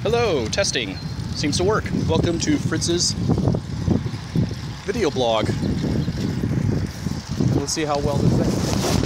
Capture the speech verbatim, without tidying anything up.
Hello, testing. Seems to work. Welcome to Fritz's video blog. Let's see how well this thing